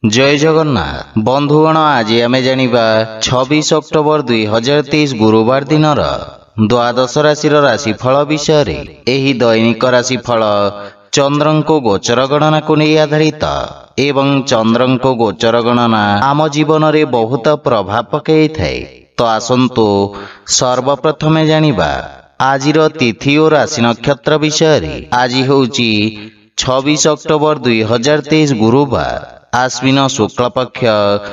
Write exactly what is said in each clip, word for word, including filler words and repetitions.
जय जगन्नाथ बंधुगण आज आम जानिबा छब्बीस अक्टोबर दुई हजार तेईस गुरुवार दिन द्वादश राशि राशिफल विषय रे। एही दैनिक राशिफल चंद्रंको गोचर गणना को नहीं आधारित एवं चंद्रंको गोचर गणना आम जीवन रे बहुत प्रभाव पकई थाए। तो आसंतु सर्वप्रथमे जानिबा आजिर तिथि और राशि नक्षत्र विषय रे। आज होउची छब्बीस अक्टोबर दुई हजार तेईस गुरुवार आश्विन शुक्ल पक्ष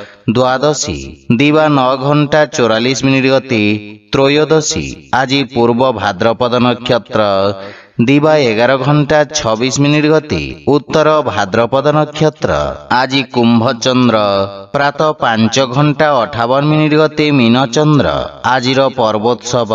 द्वादशी दिवा नौ घंटा चौरालीस मिनिट गति त्रयोदशी। आज पूर्व भाद्रपद नक्षत्र दिवा एगार घंटा छब्बीस मिनिट गति उत्तर भाद्रपद नक्षत्र। आज कुंभ चंद्र प्रातः पांच घंटा अठावन मिनिट गति मीन चंद्र। आजिर पर्वोत्सव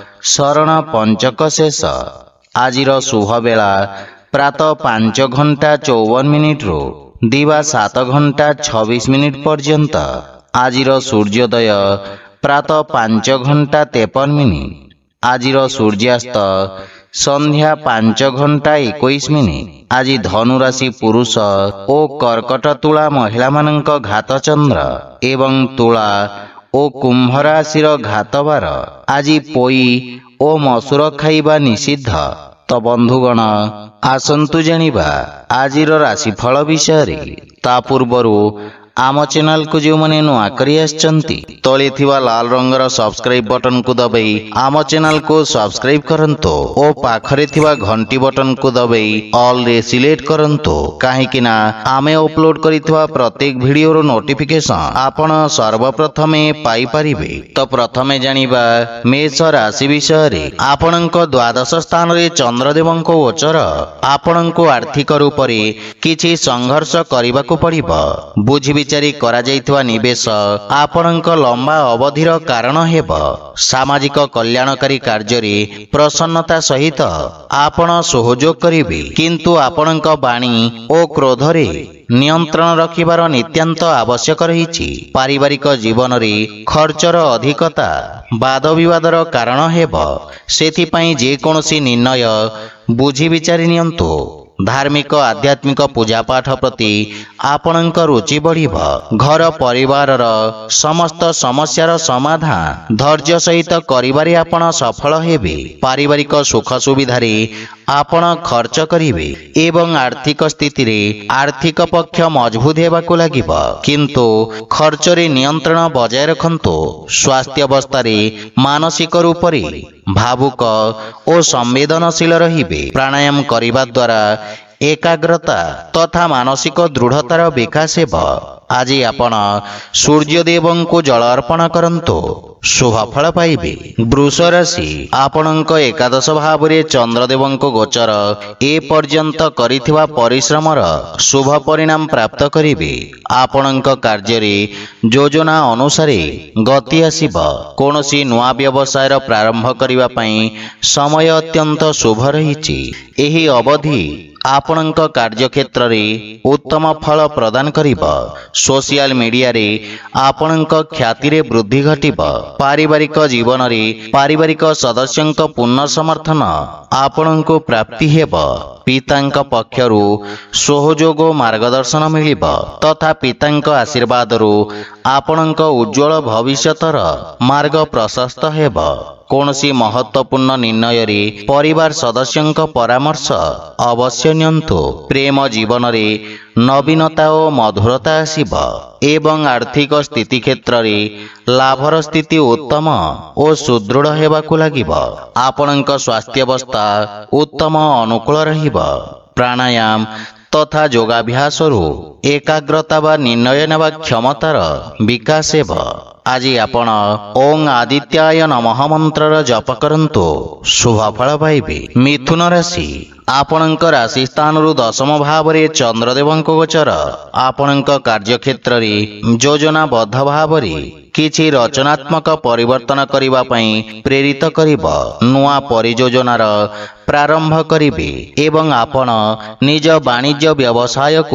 शरण पंचक शेष। आजिर शुभ बेला प्रातः पांच घंटा चौवन मिनिट रु दिवा सात घंटा छब्बीस मिनिट पर्यंत। आजिर सूर्योदय प्रातः पांच घंटा तेपन मिनिट। आजिर सूर्यास्त संध्या पांच घंटा इक्कीस मिनिट। आज धनु राशि पुरुष ओ कर्कट तुला महिला मानक घात चंद्र एवं तुला ओ कुंभ राशि घात बार। आज पोई ओ मसूर खाइबा निषिद्ध। तो बंधुगण आसंतु जानिबा आजिर राशिफल विषय रे। ता पूर्वरु आम चैनल को जो मैंने नुआ करी आछंती तले थिवा लाल रंगर सब्सक्राइब बटन को दबाई आम चैनल को सब्सक्राइब करंतो ओ पाखरे थिवा घंटी बटन को दबाई ऑल रे सिलेक्ट करंतो काहेकि ना आमे अपलोड करिथिवा प्रत्येक वीडियो रो नोटिफिकेशन आपण सर्वप्रथमे पाई परिबे। तो प्रथमे जानिबा मेष राशि विषय रे। आपणक द्वादश स्थान रे चंद्रदेवंक गोचर आपणक आर्थिक रूप रे किछि संघर्ष करिबा को पड़िबो। बुझि विचारी करा जाइथिवा निवेश आपणक लंबा अवधिर कारण हेब। सामाजिक कल्याणकारी कार्य रे प्रसन्नता सहित आपण सहयोग करिवे किंतु आपणक वाणी ओ क्रोध रे नियंत्रण रखिबार नित्यांत आवश्यक रहिछि। पारिवारिक जीवन रे खर्चर अधिकता वाद विवादर कारण हेब। सेथिपई जे कोनोसी निर्णय बुझि विचारी नियंतु। धार्मिक आध्यात्मिक पूजा पाठ प्रति आपणक रुचि बढ़िब। घर परिवार समस्त समस्यार समाधान धैर्य सहित करिबारे आपण सफल हेबे। पारिवारिक सुख सुविधारे आपण खर्च करिवे एवं आर्थिक स्थिति रे आर्थिक पक्ष मजबूत हेबाकु लागिब किंतु खर्च रे नियंत्रण बजाय रखंतु। स्वास्थ्य अवस्था रे मानसिक रूप रे भावुक और संवेदनशील रहिबे। प्राणायाम करिबा द्वारा एकाग्रता तथा मानसिक दृढ़तार विकास हेब। आज आपण सूर्यदेव को जल अर्पण करंतु शुभ फल पाइबे। वृष राशि आपणक एकादश भाव रे चंद्रदेवंक गोचर ए पर्यंत करिथिवा परिश्रमर शुभ परिणाम प्राप्त करिवे। आपणक कार्य रे योजना अनुसार गति आसिब। कोनोसी नुआ व्यवसायर प्रारंभ करिवा पई समय अत्यंत शुभ रहिछि। एही अवधि आपणक कार्य क्षेत्र रे उत्तम फल प्रदान करिब। सोशल मीडिया रे आपणक ख्याति रे वृद्धि घटिब। पारिवारिक जीवन रे पारिवारिक सदस्यंक पूर्ण समर्थन आपणको प्राप्ति हेब। पितांक पक्षरु सहयोग मार्गदर्शन मिलिब तथा पितांक आशीर्वाद रु आपणक उज्जवल भविष्यतर मार्ग प्रशस्त हेब। कोनोसी महत्वपूर्ण निर्णय रे परिवार सदस्यंक परामर्श अवश्य नियंतु। प्रेम जीवन रे नवीनता और मधुरता आसिब एवं आर्थिक स्थिति क्षेत्र रे लाभर स्थिति उत्तम और सुदृढ़ हेबाकु लागिब। आपणक स्वास्थ्य अवस्था उत्तम अनुकूल रहिब। प्राणायाम तथा योगाभ्यास रु एकाग्रता व निर्णय नेवा क्षमतार विकास हेब। आज आपण ओं आदित्याय नमः मंत्र जप करंतु शुभ फल पाइबे। मिथुन राशि आपणक राशि स्थान रु दशम भाव रे चंद्रदेवंक गोचर आपणक कार्य क्षेत्र रे योजनाबद्ध भाव रे किछि रचनात्मक परिवर्तन करिबा पई प्रेरित करिब। नुआ परियोजनार प्रारंभ करिबे एवं आपण निज वाणिज्य व्यवसाय को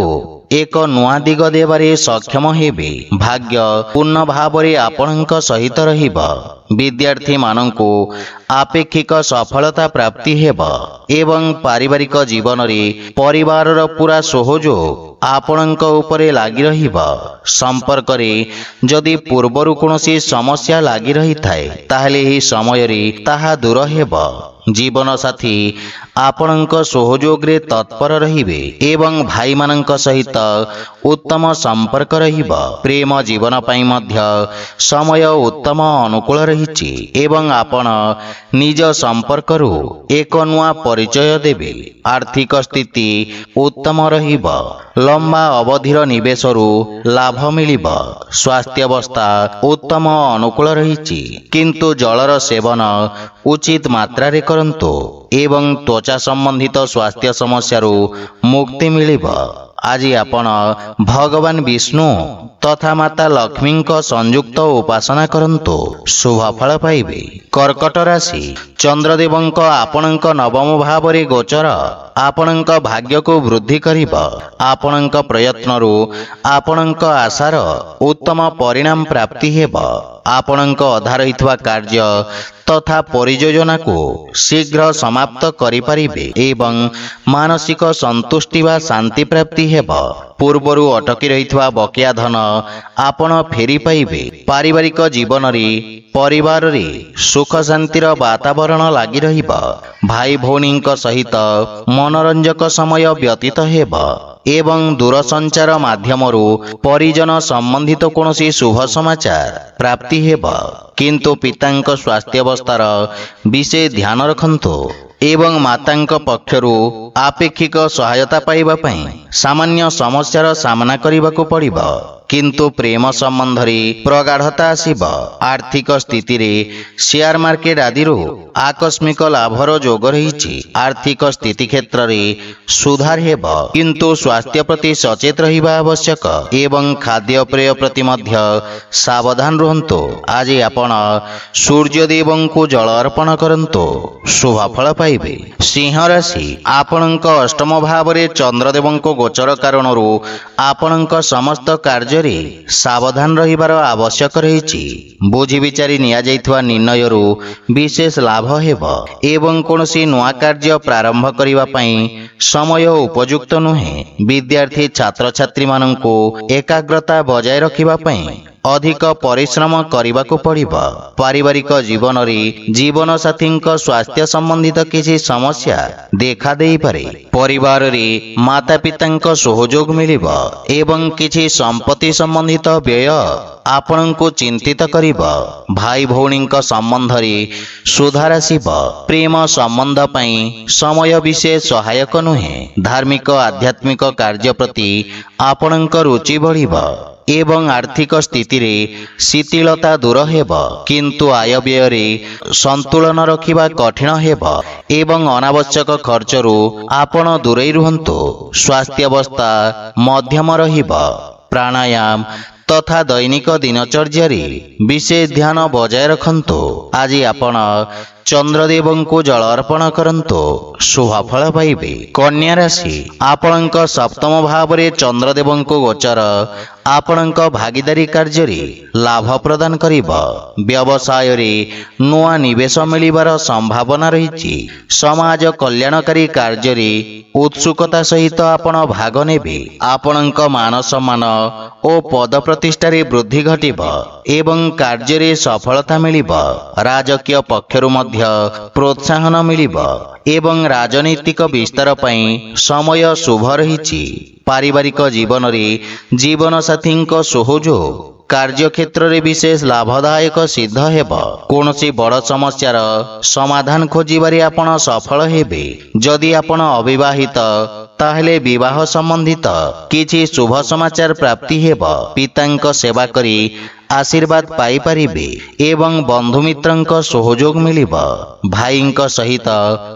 ଏକ ନୂଆ ଦିଗ ଦେବାରେ ସକ୍ଷମ ହେବେ। ଭାଗ୍ୟ ପୂର୍ଣ୍ଣ ଭାବରେ ଆପଣଙ୍କ ସହିତ ରହିବ। ବିଦ୍ୟାର୍ଥୀ ମାନଙ୍କୁ ଆପେକ୍ଷିକ ସଫଳତା ପ୍ରାପ୍ତି ହେବ ଏବଂ ପାରିବାରିକ ଜୀବନରେ ପରିବାରର ପୁରା ସହଯୋଗ ଆପଣଙ୍କ ଉପରେ ଲାଗି ରହିବ। ସମ୍ପର୍କରେ ଯଦି ପୂର୍ବରୁ କୌଣସି ସମସ୍ୟା ଲାଗି ରହିଥାଏ ତାହେଲେ ଏହି ସମୟରେ ତାହା ଦୂର ହେବ। ଜୀବନ ସାଥୀ ଆପଣଙ୍କ ସହଯୋଗରେ ତତ୍ପର ରହିବେ ଏବଂ ଭାଇମାନଙ୍କ ସହିତ ଉତ୍ତମ ସମ୍ପର୍କ ରହିବ। ପ୍ରେମ ଜୀବନ ପାଇଁ ମଧ୍ୟ ସମୟ ଉତ୍ତମ ଅନୁକୂଳ ରହିଛି ଏବଂ ଆପଣ ନିଜ ସମ୍ପର୍କରୁ ଏକ ନୂଆ ପରିଚୟ ଦେବେ। ଆର୍ଥିକ ସ୍ଥିତି ଉତ୍ତମ ରହିବ। ଲମ୍ବା ଅବଧିର ନିବେଶରୁ ଲାଭ ମିଳିବ। ସ୍ୱାସ୍ଥ୍ୟାବସ୍ଥା ଉତ୍ତମ ଅନୁକୂଳ ରହିଛି, କିନ୍ତୁ ଜଳର ସେବନ ଉଚିତ ମାତ୍ରାରେ କରନ୍ତୁ ଏବଂ ତ୍ୱଚା ସମ୍ବନ୍ଧିତ ସ୍ୱାସ୍ଥ୍ୟ ସମସ୍ୟାରୁ ମୁକ୍ତି ମିଳିବ। ଆଜି ଆପଣ ଭଗବାନ ବିଷ୍ଣୁ ତଥା ମାତା ଲକ୍ଷ୍ମୀଙ୍କ ସଂଯୁକ୍ତ ଉପାସନା କରନ୍ତୁ, ଶୁଭ ଫଳ ପାଇବେ। କର୍କଟ ରାଶି, ଚନ୍ଦ୍ରଦେବଙ୍କ ଆପଣଙ୍କ ନବମ ଭାବରେ ଗୋଚର ଆପଣଙ୍କ ଭାଗ୍ୟକୁ ବୃଦ୍ଧି କରିବ। ଆପଣଙ୍କ ପ୍ରୟତ୍ନରୁ ଆପଣଙ୍କ ଆଶାର ଉତ୍ତମ ପରିଣାମ ପ୍ରାପ୍ତି ହେବ। ଆପଣଙ୍କ ଅଧା ରହିଥିବା କାର୍ଯ୍ୟ ତଥା ପରିଯୋଜନାକୁ ଶୀଘ୍ର ସମାପ୍ତ କରିପାରିବେ ଏବଂ ମାନସିକ ସନ୍ତୁଷ୍ଟି ବା ଶାନ୍ତି ପ୍ରାପ୍ତି ହେବ। ପୂର୍ବରୁ ଅଟକି ରହିଥିବା ବକେୟା ଧନ ଆପଣ ଫେରି ପାଇବେ। ପାରିବାରିକ ଜୀବନରେ ପରିବାରରେ ସୁଖ ଶାନ୍ତିର ବାତାବରଣ ଲାଗି ରହିବ। ଭାଇ ଭଉଣୀଙ୍କ ସହିତ ମନୋରଞ୍ଜକ ସମୟ ବ୍ୟତୀତ ହେବ ଏବଂ ଦୂରସଞ୍ଚାର ମାଧ୍ୟମରୁ ପରିଜନ ସମ୍ବନ୍ଧିତ କୌଣସି ଶୁଭ ସମାଚାର ପ୍ରାପ୍ତି ହେବ। କିନ୍ତୁ ପିତାଙ୍କ ସ୍ୱାସ୍ଥ୍ୟାବସ୍ଥାର ବିଶେଷ ଧ୍ୟାନ ରଖନ୍ତୁ ଏବଂ ମାତାଙ୍କ ପକ୍ଷରୁ ଆପେକ୍ଷିକ ସହାୟତା ପାଇବା ପାଇଁ ସାମାନ୍ୟ ସମସ୍ୟାର ସାମ୍ନା କରିବାକୁ ପଡ଼ିବ। କିନ୍ତୁ ପ୍ରେମ ସମ୍ବନ୍ଧରେ ପ୍ରଗାଢ଼ତା ଆସିବ। ଆର୍ଥିକ ସ୍ଥିତିରେ ସେୟାର ମାର୍କେଟ ଆଦିରୁ ଆକସ୍ମିକ ଲାଭର ଯୋଗ ରହିଛି। ଆର୍ଥିକ ସ୍ଥିତି କ୍ଷେତ୍ରରେ ସୁଧାର ହେବ, କିନ୍ତୁ ସ୍ୱାସ୍ଥ୍ୟ ପ୍ରତି ସଚେତ ରହିବା ଆବଶ୍ୟକ ଏବଂ ଖାଦ୍ୟପେୟ ପ୍ରତି ମଧ୍ୟ ସାବଧାନ ରୁହନ୍ତୁ। ଆଜି ଆପଣ ସୂର୍ଯ୍ୟଦେବଙ୍କୁ ଜଳ ଅର୍ପଣ କରନ୍ତୁ, ଶୁଭ ଫଳ ପାଇବେ। ସିଂହ ରାଶି, ଆପଣଙ୍କ ଅଷ୍ଟମ ଭାବରେ ଚନ୍ଦ୍ରଦେବଙ୍କ ଗୋଚର କାରଣରୁ ଆପଣଙ୍କ ସମସ୍ତ କାର୍ଯ୍ୟରେ ସାବଧାନ ରହିବାର ଆବଶ୍ୟକ ରହିଛି। ବୁଝି ବିଚାରି ନିଆଯାଇଥିବା ନିର୍ଣ୍ଣୟରୁ ବିଶେଷ ଲାଭ ହେବ ଏବଂ କୌଣସି ନୂଆ କାର୍ଯ୍ୟ ପ୍ରାରମ୍ଭ କରିବା ପାଇଁ ସମୟ ଉପଯୁକ୍ତ ନୁହେଁ। ବିଦ୍ୟାର୍ଥୀ ଛାତ୍ରଛାତ୍ରୀମାନଙ୍କୁ ଏକାଗ୍ରତା ବଜାୟ ରଖିବା ପାଇଁ ଅଧିକ ପରିଶ୍ରମ କରିବାକୁ ପଡ଼ିବ। ପାରିବାରିକ ଜୀବନରେ ଜୀବନସାଥୀଙ୍କ ସ୍ୱାସ୍ଥ୍ୟ ସମ୍ବନ୍ଧିତ କିଛି ସମସ୍ୟା ଦେଖା ଦେଇପାରେ। ପରିବାରରେ ମାତା ପିତାଙ୍କ ସହଯୋଗ ମିଳିବ ଏବଂ କିଛି ସମ୍ପତ୍ତି ସମ୍ବନ୍ଧିତ ବ୍ୟୟ ଆପଣଙ୍କୁ ଚିନ୍ତିତ କରିବ। ଭାଇ ଭଉଣୀଙ୍କ ସମ୍ବନ୍ଧରେ ସୁଧାର ଆସିବ। ପ୍ରେମ ସମ୍ବନ୍ଧ ପାଇଁ ସମୟ ବିଶେଷ ସହାୟକ ନୁହେଁ। ଧାର୍ମିକ ଆଧ୍ୟାତ୍ମିକ କାର୍ଯ୍ୟ ପ୍ରତି ଆପଣଙ୍କ ରୁଚି ବଢ଼ିବ ଏବଂ ଆର୍ଥିକ ସ୍ଥିତିରେ ଶିଥିଳତା ଦୂର ହେବ, କିନ୍ତୁ ଆୟ ବ୍ୟୟରେ ସନ୍ତୁଳନ ରଖିବା କଠିନ ହେବ ଏବଂ ଅନାବଶ୍ୟକ ଖର୍ଚ୍ଚରୁ ଆପଣ ଦୂରେଇ ରୁହନ୍ତୁ। ସ୍ୱାସ୍ଥ୍ୟାବସ୍ଥା ମଧ୍ୟମ ରହିବ। ପ୍ରାଣାୟାମ ତଥା ଦୈନିକ ଦିନଚର୍ଯ୍ୟାରେ ବିଶେଷ ଧ୍ୟାନ ବଜାୟ ରଖନ୍ତୁ। ଆଜି ଆପଣ ଚନ୍ଦ୍ରଦେବଙ୍କୁ ଜଳ ଅର୍ପଣ କରନ୍ତୁ, ଶୁଭ ଫଳ ପାଇବେ। କନ୍ୟା ରାଶି, ଆପଣଙ୍କ ସପ୍ତମ ଭାବରେ ଚନ୍ଦ୍ରଦେବଙ୍କ ଗୋଚର ଆପଣଙ୍କ ଭାଗିଦାରୀ କାର୍ଯ୍ୟରେ ଲାଭ ପ୍ରଦାନ କରିବ। ବ୍ୟବସାୟରେ ନୂଆ ନିବେଶ ମିଳିବାର ସମ୍ଭାବନା ରହିଛି। ସମାଜ କଲ୍ୟାଣକାରୀ କାର୍ଯ୍ୟରେ ଉତ୍ସୁକତା ସହିତ ଆପଣ ଭାଗ ନେବେ। ଆପଣଙ୍କ ମାନ ସମ୍ମାନ ଓ ପଦ ପ୍ରତିଷ୍ଠାରେ ବୃଦ୍ଧି ଘଟିବ ଏବଂ କାର୍ଯ୍ୟରେ ସଫଳତା ମିଳିବ। ରାଜକୀୟ ପକ୍ଷରୁ ମଧ୍ୟ ପ୍ରୋତ୍ସାହନ ମିଳିବ ଏବଂ ରାଜନୈତିକ ବିସ୍ତାର ପାଇଁ ସମୟ ଶୁଭ ରହିଛି। ପାରିବାରିକ ଜୀବନରେ ଜୀବନସାଥୀଙ୍କ ସହଯୋଗ କାର୍ଯ୍ୟକ୍ଷେତ୍ରରେ ବିଶେଷ ଲାଭଦାୟକ ସିଦ୍ଧ ହେବ। କୌଣସି ବଡ଼ ସମସ୍ୟାର ସମାଧାନ ଖୋଜିବାରେ ଆପଣ ସଫଳ ହେବେ। ଯଦି ଆପଣ ଅବିବାହିତ ତାହେଲେ ବିବାହ ସମ୍ବନ୍ଧିତ କିଛି ଶୁଭ ସମାଚାର ପ୍ରାପ୍ତି ହେବ। ପିତାଙ୍କ ସେବା କରି ଆଶୀର୍ବାଦ ପାଇପାରିବେ ଏବଂ ବନ୍ଧୁମିତ୍ରଙ୍କ ସହଯୋଗ ମିଳିବ। ଭାଇଙ୍କ ସହିତ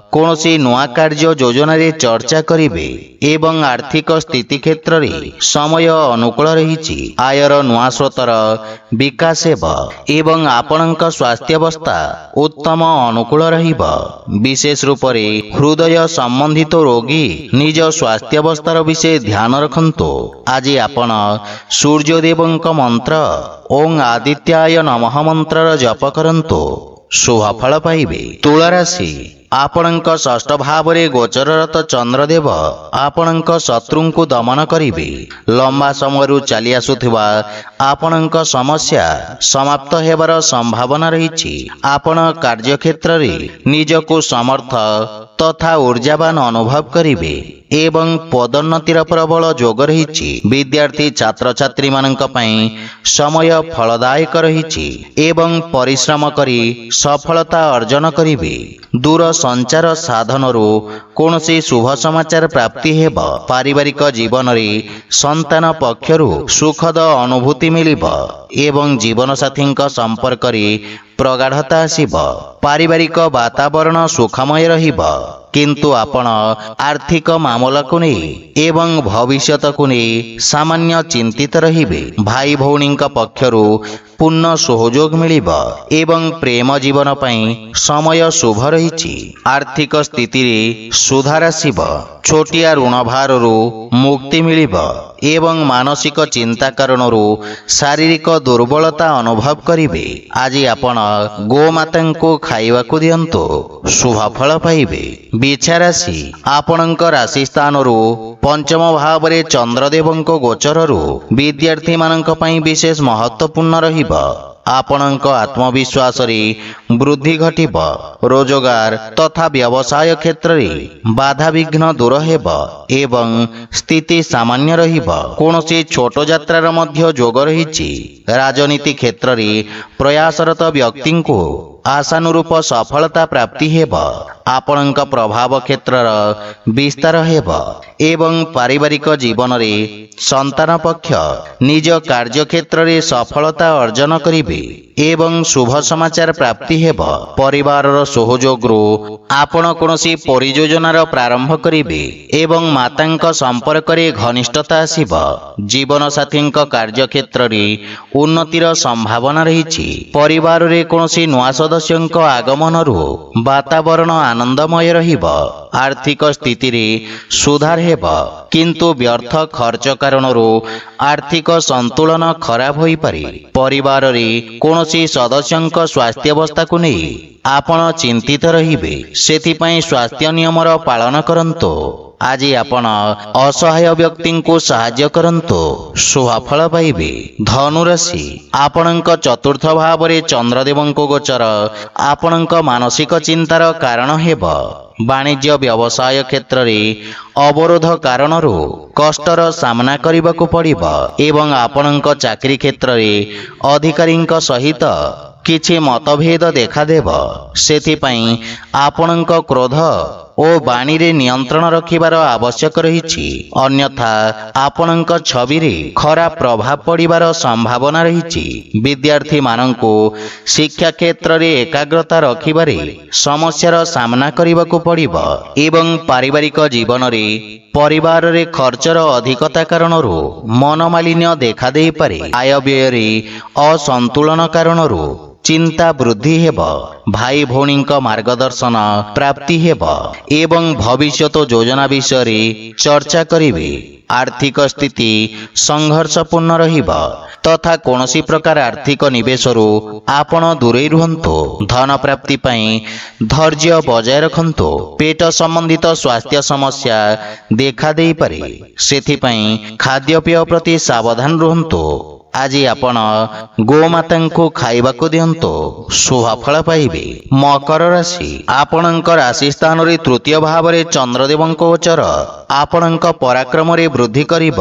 କୌଣସି ନୂଆ କାର୍ଯ୍ୟ ଯୋଜନାରେ ଚର୍ଚ୍ଚା କରିବେ ଏବଂ ଆର୍ଥିକ ସ୍ଥିତି କ୍ଷେତ୍ରରେ ସମୟ ଅନୁକୂଳ ରହିଛି। ଆୟର ନୂଆ ସ୍ରୋତର ବିକାଶ ହେବ ଏବଂ ଆପଣଙ୍କ ସ୍ୱାସ୍ଥ୍ୟାବସ୍ଥା ଉତ୍ତମ ଅନୁକୂଳ ରହିବ। ବିଶେଷ ରୂପରେ ହୃଦୟ ସମ୍ବନ୍ଧିତ ରୋଗୀ ନିଜ ସ୍ୱାସ୍ଥ୍ୟାବସ୍ଥାର ବିଷୟ ଧ୍ୟାନ ରଖନ୍ତୁ। ଆଜି ଆପଣ ସୂର୍ଯ୍ୟଦେବଙ୍କ ମନ୍ତ୍ର ଓଂ ଆଦିତ୍ୟାୟ ନମଃ ମନ୍ତ୍ରର ଜପ କରନ୍ତୁ, ଶୁଭ ଫଳ ପାଇବେ। ତୁଳା ରାଶି, ଆପଣଙ୍କ ଷଷ୍ଠ ଭାବରେ ଗୋଚରରତ ଚନ୍ଦ୍ରଦେବ ଆପଣଙ୍କ ଶତ୍ରୁଙ୍କୁ ଦମନ କରିବେ। ଲମ୍ବା ସମୟରୁ ଚାଲି ଆସୁଥିବା ଆପଣଙ୍କ ସମସ୍ୟା ସମାପ୍ତ ହେବାର ସମ୍ଭାବନା ରହିଛି। ଆପଣ କାର୍ଯ୍ୟକ୍ଷେତ୍ରରେ ନିଜକୁ ସମର୍ଥ ତଥା ଊର୍ଜାବାନ ଅନୁଭବ କରିବେ ଏବଂ ପଦୋନ୍ନତିର ପ୍ରବଳ ଯୋଗ ରହିଛି। ବିଦ୍ୟାର୍ଥୀ ଛାତ୍ରଛାତ୍ରୀମାନଙ୍କ ପାଇଁ ସମୟ ଫଳଦାୟକ ରହିଛି ଏବଂ ପରିଶ୍ରମ କରି ସଫଳତା ଅର୍ଜନ କରିବେ। ଦୂର ସଞ୍ଚାର ସାଧନରୁ କୌଣସି ଶୁଭ ସମାଚାର ପ୍ରାପ୍ତି ହେବ। ପାରିବାରିକ ଜୀବନରେ ସନ୍ତାନ ପକ୍ଷରୁ ସୁଖଦ ଅନୁଭୂତି ମିଳିବ ଏବଂ ଜୀବନସାଥୀଙ୍କ ସମ୍ପର୍କରେ ପ୍ରଗାଢ଼ତା ଆସିବ। ପାରିବାରିକ ବାତାବରଣ ସୁଖମୟ ରହିବ, କିନ୍ତୁ ଆପଣ ଆର୍ଥିକ ମାମଲାକୁ ନେଇ ଏବଂ ଭବିଷ୍ୟତକୁ ନେଇ ସାମାନ୍ୟ ଚିନ୍ତିତ ରହିବେ। ଭାଇ ଭଉଣୀଙ୍କ ପକ୍ଷରୁ ପୂର୍ଣ୍ଣ ସହଯୋଗ ମିଳିବ ଏବଂ ପ୍ରେମ ଜୀବନ ପାଇଁ ସମୟ ଶୁଭ ରହିଛି। ଆର୍ଥିକ ସ୍ଥିତିରେ ସୁଧାର ଆସିବ। ଛୋଟିଆ ଋଣ ଭାରରୁ ମୁକ୍ତି ମିଳିବ ଏବଂ ମାନସିକ ଚିନ୍ତା କାରଣରୁ ଶାରୀରିକ ଦୁର୍ବଳତା ଅନୁଭବ କରିବେ। ଆଜି ଆପଣ ଗୋମାତାଙ୍କୁ ଖାଇବାକୁ ଦିଅନ୍ତୁ, ଶୁଭ ଫଳ ପାଇବେ। ବିଛା ରାଶି, ଆପଣଙ୍କ ରାଶି ସ୍ଥାନରୁ ପଞ୍ଚମ ଭାବରେ ଚନ୍ଦ୍ରଦେବଙ୍କ ଗୋଚରରୁ ବିଦ୍ୟାର୍ଥୀମାନଙ୍କ ପାଇଁ ବିଶେଷ ମହତ୍ୱପୂର୍ଣ୍ଣ ରହିବ। ଆପଣଙ୍କ ଆତ୍ମବିଶ୍ୱାସରେ ବୃଦ୍ଧି ଘଟିବ। ରୋଜଗାର ତଥା ବ୍ୟବସାୟ କ୍ଷେତ୍ରରେ ବାଧାବିଘ୍ନ ଦୂର ହେବ ଏବଂ ସ୍ଥିତି ସାମାନ୍ୟ ରହିବ। କୌଣସି ଛୋଟ ଯାତ୍ରାର ମଧ୍ୟ ଯୋଗ ରହିଛି। ରାଜନୀତି କ୍ଷେତ୍ରରେ ପ୍ରୟାସରତ ବ୍ୟକ୍ତିଙ୍କୁ ଆଶାନୁରୂପ ସଫଳତା ପ୍ରାପ୍ତି ହେବ। ଆପଣଙ୍କ ପ୍ରଭାବ କ୍ଷେତ୍ରର ବିସ୍ତାର ହେବ ଏବଂ ପାରିବାରିକ ଜୀବନରେ ସନ୍ତାନ ପକ୍ଷ ନିଜ କାର୍ଯ୍ୟକ୍ଷେତ୍ରରେ ସଫଳତା ଅର୍ଜନ କରିବେ ଏବଂ ଶୁଭ ସମାଚାର ପ୍ରାପ୍ତି ହେବ। ପରିବାରର ସହଯୋଗରୁ ଆପଣ କୌଣସି ପରିଯୋଜନାର ପ୍ରାରମ୍ଭ କରିବେ ଏବଂ ମାତାଙ୍କ ସମ୍ପର୍କରେ ଘନିଷ୍ଠତା ଆସିବ। ଜୀବନସାଥୀଙ୍କ କାର୍ଯ୍ୟକ୍ଷେତ୍ରରେ ଉନ୍ନତିର ସମ୍ଭାବନା ରହିଛି। ପରିବାରରେ କୌଣସି ନୂଆ ସଦସ୍ୟଙ୍କ ଆଗମନରୁ ବାତାବରଣ ଆନନ୍ଦମୟ ରହିବ। ଆର୍ଥିକ ସ୍ଥିତିରେ ସୁଧାର ହେବ, କିନ୍ତୁ ବ୍ୟର୍ଥ ଖର୍ଚ୍ଚ କାରଣରୁ ଆର୍ଥିକ ସନ୍ତୁଳନ ଖରାପ ହୋଇପାରେ। ପରିବାରରେ କୌଣସି ସଦସ୍ୟଙ୍କ ସ୍ୱାସ୍ଥ୍ୟାବସ୍ଥାକୁ ନେଇ ଆପଣ ଚିନ୍ତିତ ରହିବେ, ସେଥିପାଇଁ ସ୍ୱାସ୍ଥ୍ୟ ନିୟମର ପାଳନ କରନ୍ତୁ। ଆଜି ଆପଣ ଅସହାୟ ବ୍ୟକ୍ତିଙ୍କୁ ସାହାଯ୍ୟ କରନ୍ତୁ, ଶୁଭ ଫଳ ପାଇବେ। ଧନୁରାଶି, ଆପଣଙ୍କ ଚତୁର୍ଥ ଭାବରେ ଚନ୍ଦ୍ରଦେବଙ୍କ ଗୋଚର ଆପଣଙ୍କ ମାନସିକ ଚିନ୍ତାର କାରଣ ହେବ। ବାଣିଜ୍ୟ ବ୍ୟବସାୟ କ୍ଷେତ୍ରରେ ଅବରୋଧ କାରଣରୁ କଷ୍ଟର ସାମ୍ନା କରିବାକୁ ପଡ଼ିବ ଏବଂ ଆପଣଙ୍କ ଚାକିରି କ୍ଷେତ୍ରରେ ଅଧିକାରୀଙ୍କ ସହିତ କିଛି ମତଭେଦ ଦେଖାଦେବ। ସେଥିପାଇଁ ଆପଣଙ୍କ କ୍ରୋଧ ଓ ବାଣୀରେ ନିୟନ୍ତ୍ରଣ ରଖିବାର ଆବଶ୍ୟକ ରହିଛି, ଅନ୍ୟଥା ଆପଣଙ୍କ ଛବିରେ ଖରାପ ପ୍ରଭାବ ପଡ଼ିବାର ସମ୍ଭାବନା ରହିଛି। ବିଦ୍ୟାର୍ଥୀମାନଙ୍କୁ ଶିକ୍ଷା କ୍ଷେତ୍ରରେ ଏକାଗ୍ରତା ରଖିବାରେ ସମସ୍ୟାର ସାମ୍ନା କରିବାକୁ ପଡ଼ିବ ଏବଂ ପାରିବାରିକ ଜୀବନରେ ପରିବାରରେ ଖର୍ଚ୍ଚର ଅଧିକତା କାରଣରୁ ମନମାଳିନ୍ୟ ଦେଖାଦେଇପାରେ। ଆୟ ବ୍ୟୟରେ ଅସନ୍ତୁଳନ କାରଣରୁ ଚିନ୍ତା ବୃଦ୍ଧି ହେବ। ଭାଇ ଭଉଣୀଙ୍କ ମାର୍ଗଦର୍ଶନ ପ୍ରାପ୍ତି ହେବ ଏବଂ ଭବିଷ୍ୟତ ଯୋଜନା ବିଷୟରେ ଚର୍ଚ୍ଚା କରିବେ। ଆର୍ଥିକ ସ୍ଥିତି ସଂଘର୍ଷପୂର୍ଣ୍ଣ ରହିବ ତଥା କୌଣସି ପ୍ରକାର ଆର୍ଥିକ ନିବେଶରୁ ଆପଣ ଦୂରେଇ ରୁହନ୍ତୁ। ଧନ ପ୍ରାପ୍ତି ପାଇଁ ଧୈର୍ଯ୍ୟ ବଜାୟ ରଖନ୍ତୁ। ପେଟ ସମ୍ବନ୍ଧିତ ସ୍ୱାସ୍ଥ୍ୟ ସମସ୍ୟା ଦେଖାଦେଇପାରେ, ସେଥିପାଇଁ ଖାଦ୍ୟପେୟ ପ୍ରତି ସାବଧାନ ରୁହନ୍ତୁ। ଆଜି ଆପଣ ଗୋମାତାଙ୍କୁ ଖାଇବାକୁ ଦିଅନ୍ତୁ, ଶୁଭ ଫଳ ପାଇବେ। ମକର ରାଶି, ଆପଣଙ୍କ ରାଶି ସ୍ଥାନରେ ତୃତୀୟ ଭାବରେ ଚନ୍ଦ୍ରଦେବଙ୍କ ଗୋଚର ଆପଣଙ୍କ ପରାକ୍ରମରେ ବୃଦ୍ଧି କରିବ।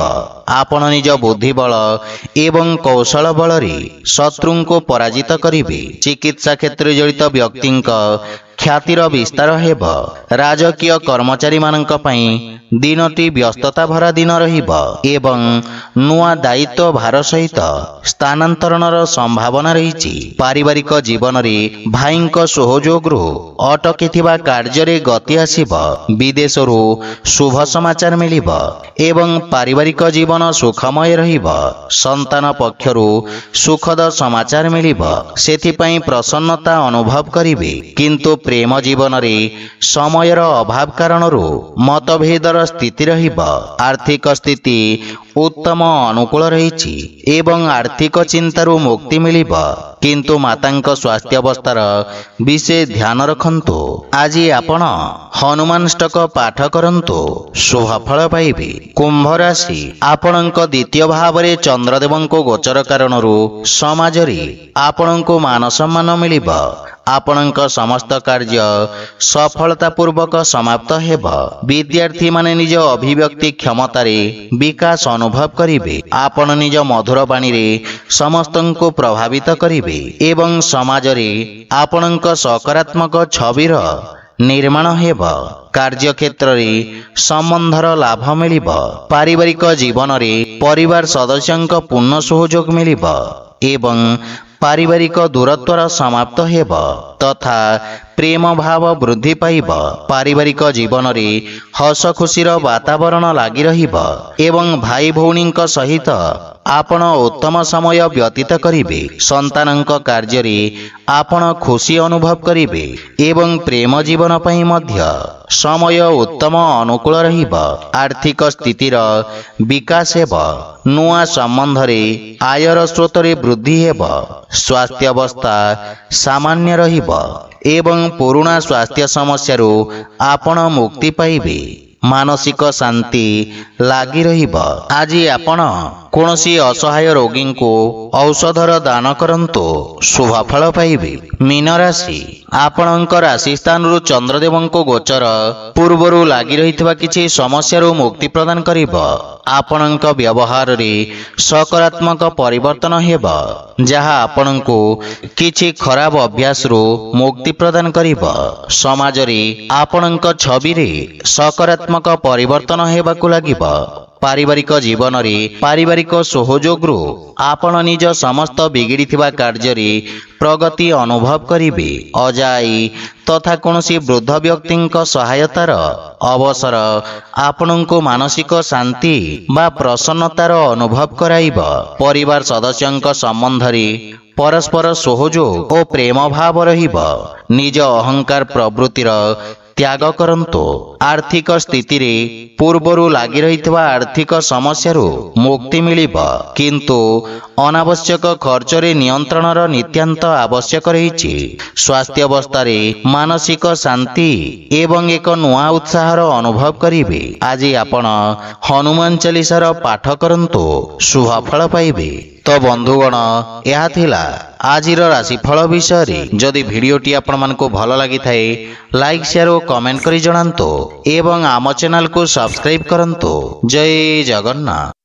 आपण निज बुद्धिबल एवं कौशल बल शत्रु को पराजित करिवे। चिकित्सा क्षेत्र जड़ित व्यक्ति ख्यातिर विस्तार हेब। राजकीय कर्मचारी मानक पई दिनटी व्यस्तता भरा दिन रहिब एवं नुआ दायित्व भार सहित स्थानांतरणर संभावना रही। पारिवारिक जीवन रे भाईंक सहयोगरु अटकिथिबा कार्य गति आसिब। विदेशरु शुभ समाचार मिलिब एवं पारिवारिक जीवन सुखमय रहिब। संतान पक्षरु सुखद समाचार मिलिब, सेथिपई प्रसन्नता अनुभव करिवे। किंतु प्रेम जीवन रे समयर अभाव कारणरू मतभेदर स्थिति रहिब। आर्थिक स्थिति उत्तम अनुकूल रही एवं आर्थिक चिंतारू मुक्ति मिलिब। किंतु मातांक स्वास्थ्य अवस्थार विशेष ध्यान रखंतु। आज आपण हनुमान अष्टक पाठ करंतु, शुभ फल पाइबे। कुंभ राशि आपणक द्वितीय भाव रे चंद्रदेवंको गोचर कारणरू समाज रे आपणको मान सम्मान मिलिब। आपणक समस्त कार्य सफलता पूर्वक समाप्त हेब। विद्यार्थी माने निज अभिव्यक्ति क्षमता रे विकास अनुभव करिवे। आपण निज मधुर बाणी रे समस्तंको प्रभावित करिवे एवं समाज रे आपणक सकारात्मक छविर निर्माण हेब। कार्य क्षेत्र रे संबंधर लाभ मिलिब। पारिवारिक जीवन रे परिवार सदस्यंक पूर्ण सहयोग मिलिब एवं पारिवारिक दूरत्वर समाप्त हेब तथा प्रेम भाव वृद्धि पाइब। पारिवारिक जीवन रे हस खुशीर वातावरण लागि रहिब एवं भाई भौणींक सहित आपण उत्तम समय व्यतीत करिवे। संतानंक कार्य रे आपण खुशी अनुभव करिवे एवं प्रेम जीवन पई मध्य समय उत्तम अनुकूल रहिब। आर्थिक स्थितिर विकास हेब। नुआ संबंध रे आयर स्रोत रे वृद्धि हेब। स्वास्थ्य अवस्था सामान्य रहिब एवं पुराना स्वास्थ्य समस्यारू आपण मुक्ति पाइबे। मानसिक शांति लागि रहिब। आज आपण कौनसी असहाय रोगी को औषधर दान करंतु, शुभ फल पाइबे। मीन राशि आपणक राशि स्थान रु चंद्रदेवंको गोचर पूर्वरु लागि रहितबा किछि समस्यारू मुक्ति प्रदान करिब। आपणक व्यवहार रे सकारात्मक परिवर्तन हेब, जहा आपणको किछि खराब अभ्यास रु मुक्ति प्रदान करिब। समाज रे आपणक छवि रे सकारात्मक परिवर्तन हेबाकु लागिब। पारिवारिक जीवन रे पारिवारिक सहयोग रु आपण निज समस्त बिगिड़िथिबा कार्य रे प्रगति अनुभव करिवे। अजाई तथा कौनसी वृद्ध व्यक्तिंक सहायतार अवसर आपणको मानसिक शांति बा प्रसन्नतार अनुभव कराइब। परिवार सदस्यंक संबंध रे परस्पर सहयोग और प्रेम भाव रहिब। निज अहंकार प्रवृत्तिर त्याग करंतु। आर्थिक स्थिति रे पूर्वरु लागि रहितबा आर्थिक समस्यारू मुक्ति मिलिब, किंतु अनावश्यक खर्च रे नियंत्रणर नित्यांत आवश्यक रहिछि। स्वास्थ्य अवस्था रे मानसिक शांति एवं एक नुआ उत्साहर अनुभव करिवे। आज आपण हनुमान चालीसार पाठ करंतु, शुभ फल पाइबे। तो बंधुगण, यह थिला आजिर राशिफल विषय रे। जदि भिडियोटी आपण मानको भल लागि थाए लाइक शेयर और कमेंट करी जणांतु एवं आम चैनल को सब्सक्राइब करंतु। जय जगन्नाथ।